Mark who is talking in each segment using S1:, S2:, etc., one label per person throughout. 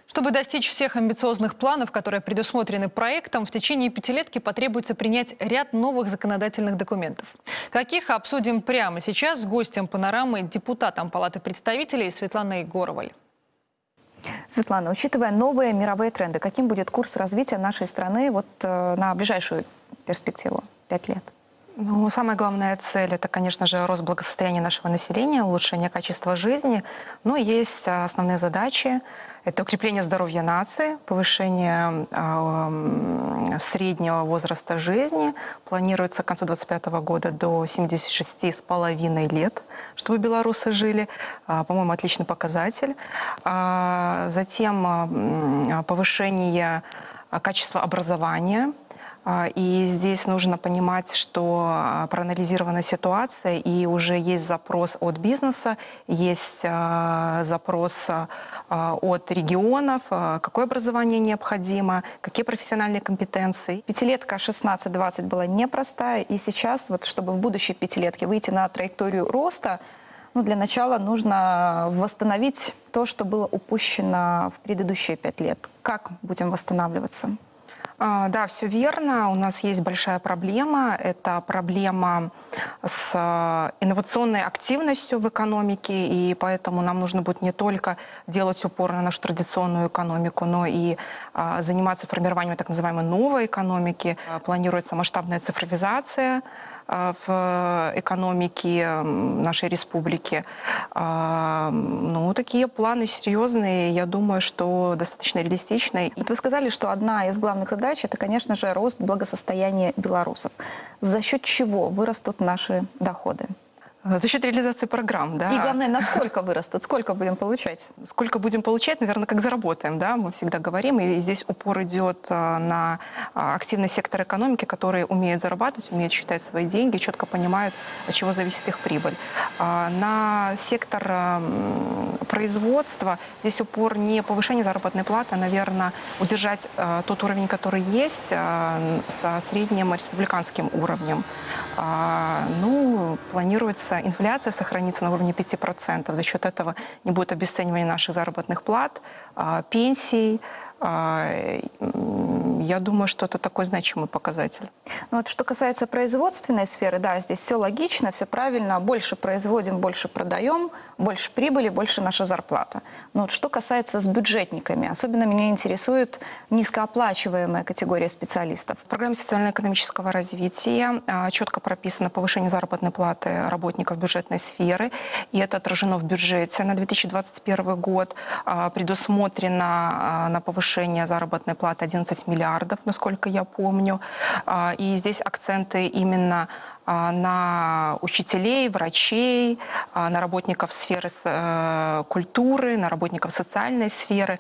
S1: Чтобы достичь всех амбициозных планов, которые предусмотрены проектом, в течение пятилетки потребуется принять ряд новых законодательных документов. Каких обсудим прямо сейчас с гостем «Панорамы», депутатом Палаты представителей Светланой Гороваль.
S2: Светлана, учитывая новые мировые тренды, каким будет курс развития нашей страны на ближайшую перспективу, 5 лет?
S3: Ну, самая главная цель – это, конечно же, рост благосостояния нашего населения, улучшение качества жизни. Но есть основные задачи. Это укрепление здоровья нации, повышение среднего возраста жизни. Планируется к концу 2025 года до 76,5 лет, чтобы белорусы жили. По-моему, отличный показатель. Затем повышение качества образования. И здесь нужно понимать, что проанализирована ситуация, и уже есть запрос от бизнеса, есть запрос от регионов, какое образование необходимо, какие профессиональные компетенции.
S2: Пятилетка 16-20 была непростая, и сейчас, чтобы в будущей пятилетке выйти на траекторию роста, для начала нужно восстановить то, что было упущено в предыдущие 5 лет. Как будем восстанавливаться?
S3: Да, все верно. У нас есть большая проблема. Это проблема с инновационной активностью в экономике, и поэтому нам нужно будет не только делать упор на нашу традиционную экономику, но и заниматься формированием так называемой новой экономики. Планируется масштабная цифровизация в экономике нашей республики. Такие планы серьезные, я думаю, что достаточно реалистичные.
S2: Вы сказали, что одна из главных задач – это, конечно же, рост благосостояния белорусов. За счет чего вырастут наши доходы?
S3: За счет реализации программ, да.
S2: И главное, насколько вырастут, сколько будем получать?
S3: Сколько будем получать, наверное, как заработаем, да, мы всегда говорим. И здесь упор идет на активный сектор экономики, которые умеют зарабатывать, умеют считать свои деньги, четко понимают, от чего зависит их прибыль. На сектор производства здесь упор не повышение заработной платы, а, наверное, удержать тот уровень, который есть, со средним республиканским уровнем. Планируется инфляция сохранится на уровне 5%. За счет этого не будет обесценивания наших заработных плат, пенсий. Я думаю, что это такой значимый показатель.
S2: Что касается производственной сферы, да, здесь все логично, все правильно. Больше производим, больше продаем, больше прибыли, больше наша зарплата. Но что касается с бюджетниками, особенно меня интересует низкооплачиваемая категория специалистов.
S3: В программе социально-экономического развития четко прописано повышение заработной платы работников бюджетной сферы, и это отражено в бюджете на 2021 год. Предусмотрено на повышение заработной платы 11 миллиардов, насколько я помню. И здесь акценты именно на учителей, врачей, на работников сферы культуры, на работников социальной сферы.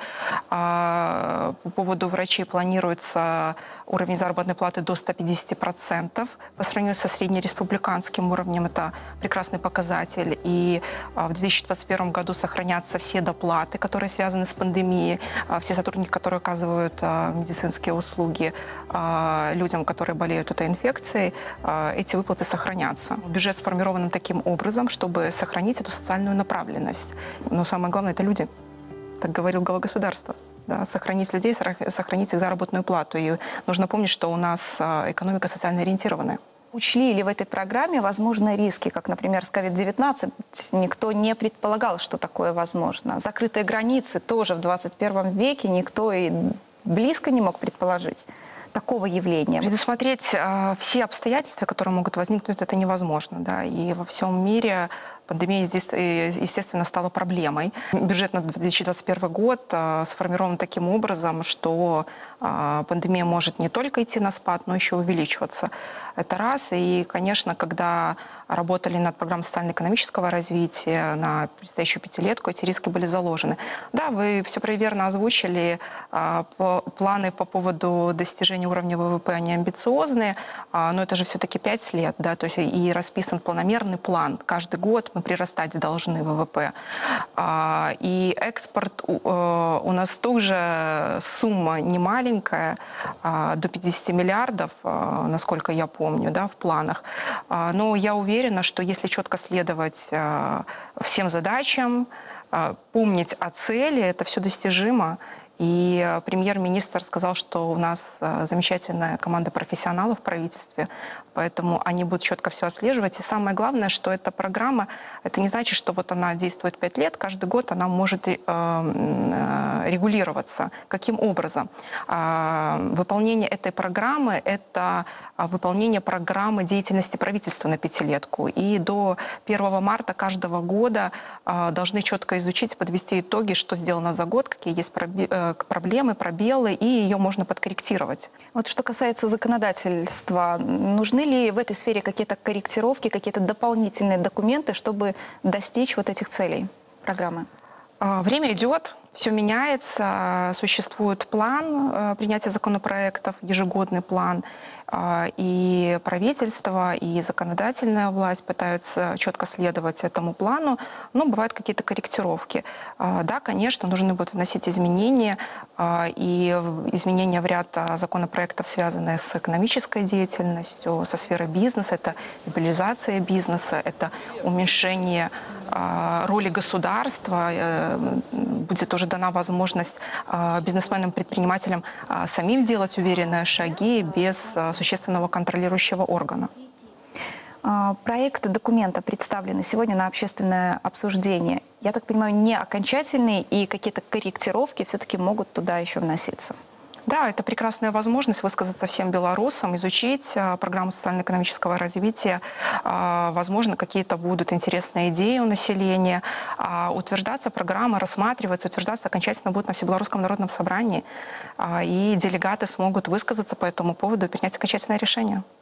S3: По поводу врачей планируется уровень заработной платы до 150% по сравнению со среднереспубликанским уровнем. Это прекрасный показатель. И в 2021 году сохранятся все доплаты, которые связаны с пандемией, все сотрудники, которые оказывают медицинские услуги людям, которые болеют этой инфекцией, эти выплаты сохранятся. Бюджет сформирован таким образом, чтобы сохранить эту социальную направленность. Но самое главное – это люди. Так говорил глава государства. Да, сохранить людей, сохранить их заработную плату. И нужно помнить, что у нас экономика социально ориентированная.
S2: Учли ли в этой программе возможные риски, как, например, с COVID-19? Никто не предполагал, что такое возможно. Закрытые границы тоже в 21 веке никто и близко не мог предположить такого явления.
S3: Предусмотреть все обстоятельства, которые могут возникнуть, это невозможно. Да? И во всем мире пандемия здесь, естественно, стала проблемой. Бюджет на 2021 год сформирован таким образом, что пандемия может не только идти на спад, но еще увеличиваться. Это раз. И, конечно, когда работали над программой социально-экономического развития на предстоящую пятилетку, эти риски были заложены. Да, вы все верно озвучили. Планы по поводу достижения уровня ВВП, они амбициозные, но это же все-таки 5 лет, да, то есть и расписан планомерный план. Каждый год мы прирастать должны ВВП. И экспорт у нас тоже сумма немаленькая, до 50 миллиардов, насколько я помню, да, в планах. Но я уверена, что если четко следовать всем задачам, помнить о цели, это все достижимо. И премьер-министр сказал, что у нас замечательная команда профессионалов в правительстве, поэтому они будут четко все отслеживать. И самое главное, что эта программа, это не значит, что вот она действует 5 лет, каждый год она может регулироваться. Каким образом? Выполнение этой программы – это выполнение программы деятельности правительства на пятилетку. И до 1 марта каждого года должны четко изучить, подвести итоги, что сделано за год, какие есть проблемы, пробелы, и ее можно подкорректировать.
S2: Вот что касается законодательства, нужны ли в этой сфере какие-то корректировки, какие-то дополнительные документы, чтобы достичь вот этих целей программы?
S3: Время идет, все меняется, существует план принятия законопроектов, ежегодный план, и правительство, и законодательная власть пытаются четко следовать этому плану, но бывают какие-то корректировки. Да, конечно, нужно будет вносить изменения, и изменения в ряд законопроектов, связанные с экономической деятельностью, со сферой бизнеса, это либерализация бизнеса, это уменьшение роли государства, будет уже дана возможность бизнесменам, предпринимателям самим делать уверенные шаги без существенного контролирующего органа.
S2: Проект документа представлены сегодня на общественное обсуждение. Я так понимаю, не окончательные, и какие-то корректировки все-таки могут туда еще вноситься.
S3: Да, это прекрасная возможность высказаться всем белорусам, изучить программу социально-экономического развития. Возможно, какие-то будут интересные идеи у населения. Утверждаться программа, рассматриваться, утверждаться окончательно будет на Всебелорусском народном собрании. И делегаты смогут высказаться по этому поводу и принять окончательное решение.